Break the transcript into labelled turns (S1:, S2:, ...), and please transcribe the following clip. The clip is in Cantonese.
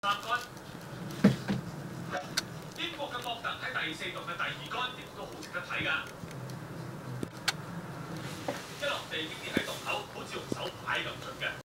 S1: 三杆。英國嘅莫特喺第4度嘅第2杆亦都好值得睇㗎。一落地已經喺洞口，好似用手牌咁準嘅。